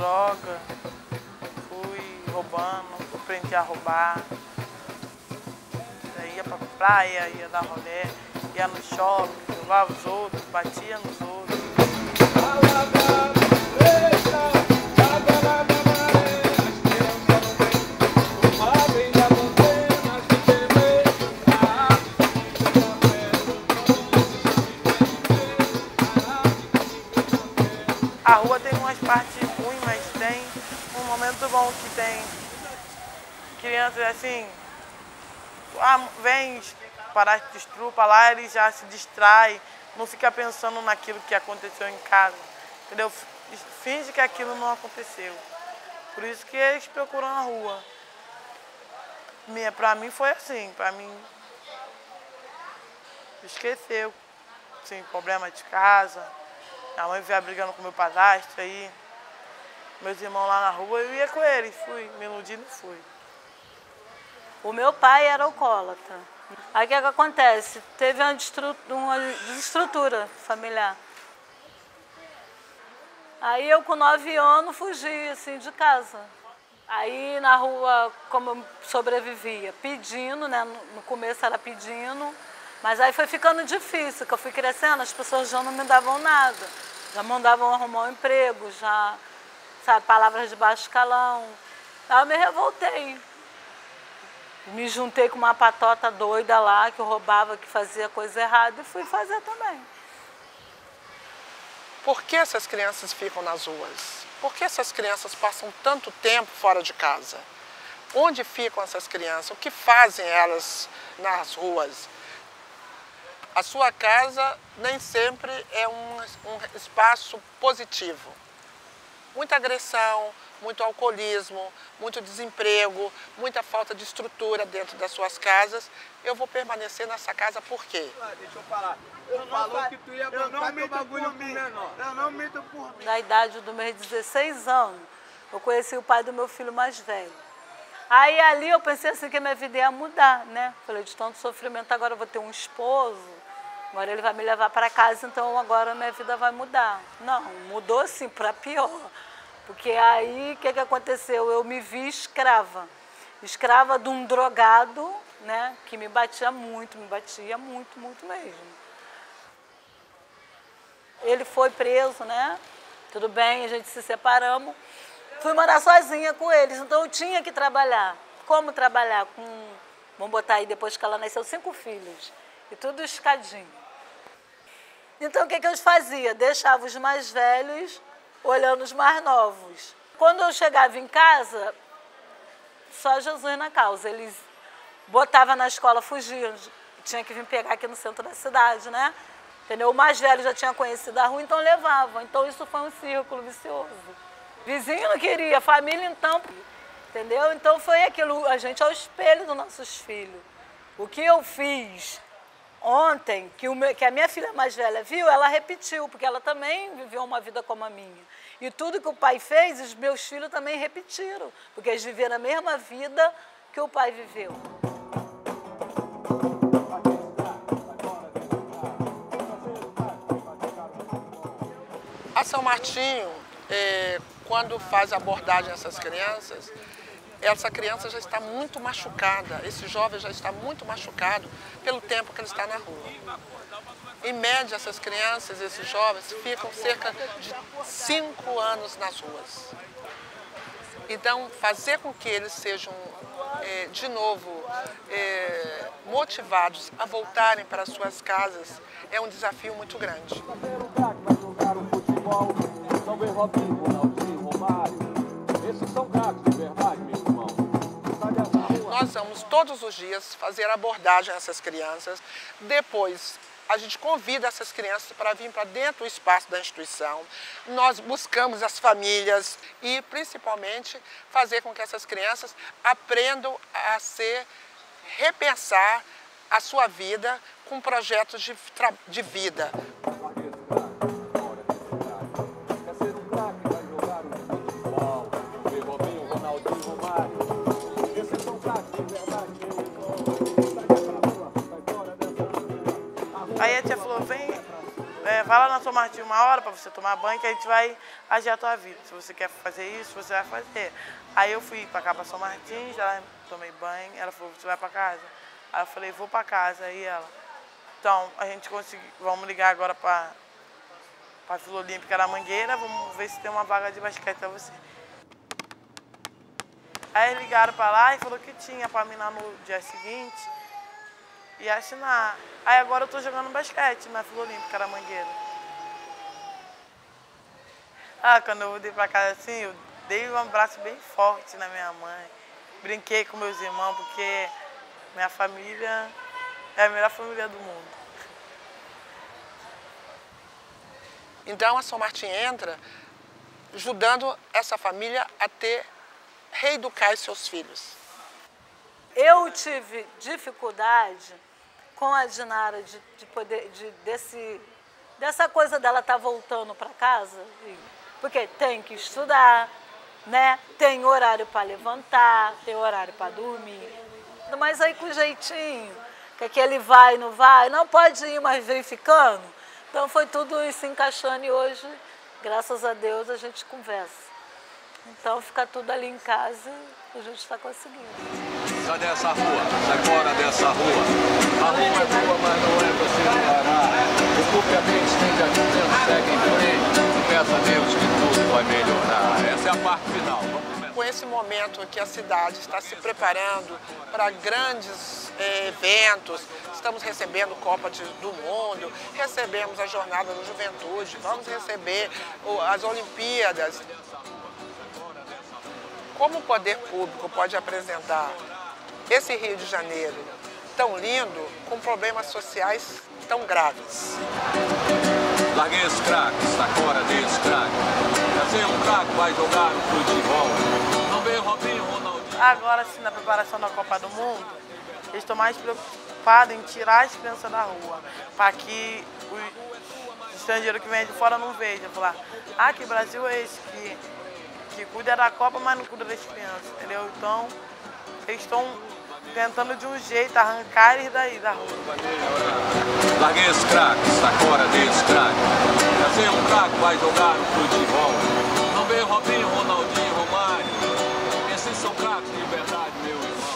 droga, fui roubando, aprendi a roubar. Ia pra praia, ia dar rolê, ia no shopping, roubava os outros, batia nos outros. A rua tem umas partes ruins, mas tem um momento bom que tem crianças assim, vem parar de estrupa lá, ele já se distrai, não fica pensando naquilo que aconteceu em casa, entendeu? Finge que aquilo não aconteceu. Por isso que eles procuram a rua. Pra mim foi assim, pra mim esqueceu, assim, problema de casa. Minha mãe via brigando com meu padrasto aí, meus irmãos lá na rua, eu ia com eles, fui, me iludindo e fui. O meu pai era alcoólatra. Aí o que acontece? Teve uma desestrutura familiar. Aí eu com 9 anos fugi assim, de casa. Aí na rua, como eu sobrevivia, pedindo, né? No começo era pedindo, mas aí foi ficando difícil, que eu fui crescendo, as pessoas já não me davam nada. Já mandavam arrumar um emprego, já, sabe, palavras de baixo escalão. Aí eu me revoltei. Me juntei com uma patota doida lá, que eu roubava, que fazia coisa errada, e fui fazer também. Por que essas crianças ficam nas ruas? Por que essas crianças passam tanto tempo fora de casa? Onde ficam essas crianças? O que fazem elas nas ruas? A sua casa nem sempre é um espaço positivo. Muita agressão, muito alcoolismo, muito desemprego, muita falta de estrutura dentro das suas casas. Eu vou permanecer nessa casa por quê? Deixa eu falar. Eu falou que tu ia bancar teu bagulho pro menor. Eu não minto por mim. Na idade dos meus 16 anos, eu conheci o pai do meu filho mais velho. Aí ali eu pensei assim que a minha vida ia mudar, né? Falei, de tanto sofrimento, agora eu vou ter um esposo, agora ele vai me levar para casa, então agora a minha vida vai mudar. Não, mudou assim para pior. Porque aí, o que aconteceu? Eu me vi escrava. Escrava de um drogado, né? Que me batia muito muito mesmo. Ele foi preso, né? Tudo bem, a gente se separamos. Fui morar sozinha com eles, então eu tinha que trabalhar. Como trabalhar? Vamos botar aí, depois que ela nasceu, 5 filhos. E tudo escadinho. Então, o que eu fazia? Deixava os mais velhos olhando os mais novos. Quando eu chegava em casa, só Jesus na causa. Eles botavam na escola, fugiam. Tinha que vir pegar aqui no centro da cidade, né? Entendeu? O mais velho já tinha conhecido a rua, então levava. Então isso foi um círculo vicioso. Vizinho não queria, família então, entendeu? Então foi aquilo, a gente é o espelho dos nossos filhos. O que eu fiz ontem, que a minha filha mais velha viu, ela repetiu, porque ela também viveu uma vida como a minha. E tudo que o pai fez, os meus filhos também repetiram, porque eles viveram a mesma vida que o pai viveu. A São Martinho, quando faz a abordagem dessas crianças, essa criança já está muito machucada, esse jovem já está muito machucado pelo tempo que ele está na rua. Em média, essas crianças, esses jovens, ficam cerca de 5 anos nas ruas. Então, fazer com que eles sejam, de novo, motivados a voltarem para as suas casas é um desafio muito grande. Nós vamos todos os dias fazer abordagem a essas crianças. Depois, a gente convida essas crianças para vir para dentro do espaço da instituição. Nós buscamos as famílias e, principalmente, fazer com que essas crianças aprendam a repensar a sua vida com projetos de vida. Aí a tia falou, vem, vai lá na São Martinho uma hora para você tomar banho, que a gente vai agir a tua vida. Se você quer fazer isso, você vai fazer. Aí eu fui para cá, para São Martinho, já tomei banho, ela falou, você vai para casa? Aí eu falei, vou para casa. Aí ela, então, a gente conseguiu, vamos ligar agora para a Vila Olímpica da Mangueira, vamos ver se tem uma vaga de basquete para você. Aí eles ligaram para lá e falou que tinha para mim lá no dia seguinte e assinar. Aí agora eu tô jogando basquete na Vila Olímpica da Mangueira. Quando eu voltei para casa assim, eu dei um abraço bem forte na minha mãe. Brinquei com meus irmãos, porque minha família é a melhor família do mundo. Então a São Martinho entra ajudando essa família a reeducar os seus filhos. Eu tive dificuldade com a Dinara dessa coisa dela estar voltando para casa, porque tem que estudar, né? Tem horário para levantar, tem horário para dormir. Mas aí com jeitinho, que aquele vai e não vai, não pode ir, mas vem ficando. Então foi tudo isso se encaixando e hoje, graças a Deus, a gente conversa. Então fica tudo ali em casa e a gente está conseguindo. Sai dessa rua, sai fora dessa rua. A rua é boa, mas não é pra se parar. Ocupe a mente, tende a vida, segue em frente. E peça a Deus que tudo vai melhorar. Essa é a parte final. Com esse momento em que a cidade está se preparando para grandes eventos, estamos recebendo Copa do Mundo, recebemos a Jornada da Juventude, vamos receber as Olimpíadas. Como o poder público pode apresentar esse Rio de Janeiro tão lindo com problemas sociais tão graves? Larguei esse craque, está fora desse craque. Fazer um craque, vai jogar no futebol. Não veio Robinho, Ronaldinho. Agora, assim, na preparação da Copa do Mundo, eles estão mais preocupados em tirar as crianças da rua, para que os estrangeiros que vêm de fora não vejam. Falar, que Brasil é esse que cuida da Copa, mas não cuida das crianças, entendeu? Então, eles estão tentando de um jeito arrancar eles daí da rua. Larguei esse craque, está fora desse craque. Fazer um craque, vai jogar no futebol. Não veio Robinho, Ronaldinho, Romário. Esses são craques de verdade, meu irmão.